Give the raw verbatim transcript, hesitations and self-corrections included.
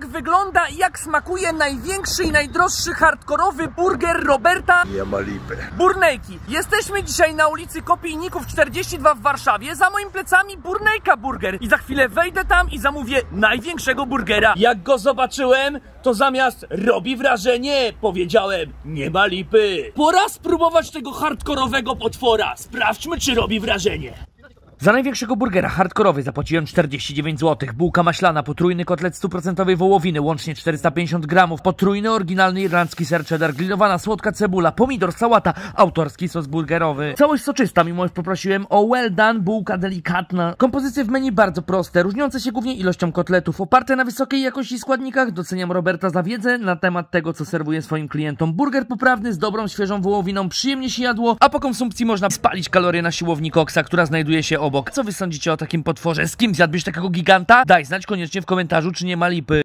jak wygląda i jak smakuje największy i najdroższy hardkorowy burger Roberta. Nie ma lipy. Burnejki. Jesteśmy dzisiaj na ulicy Kopijników czterdzieści dwa w Warszawie. Za moimi plecami Burnejka Burger. I za chwilę wejdę tam i zamówię największego burgera. Jak go zobaczyłem, to zamiast robi wrażenie, powiedziałem, nie ma lipy. Pora spróbować tego hardkorowego potwora. Sprawdźmy, czy robi wrażenie. Za największego burgera hardkorowy zapłaciłem czterdzieści dziewięć złotych. Bułka maślana, potrójny kotlet stuprocentowej wołowiny, łącznie czterysta pięćdziesiąt gramów, potrójny oryginalny irlandzki ser cheddar, grillowana słodka cebula, pomidor, sałata, autorski sos burgerowy. Całość soczysta, mimo że poprosiłem o well done, bułka delikatna. Kompozycje w menu bardzo proste, różniące się głównie ilością kotletów, oparte na wysokiej jakości składnikach. Doceniam Roberta za wiedzę na temat tego, co serwuje swoim klientom. Burger poprawny, z dobrą, świeżą wołowiną, przyjemnie się jadło, a po konsumpcji można spalić kalorie na siłowni Koksa, która znajduje się obok. Co wy sądzicie o takim potworze? Z kim zjadłbyś takiego giganta? Daj znać koniecznie w komentarzu, czy nie ma lipy.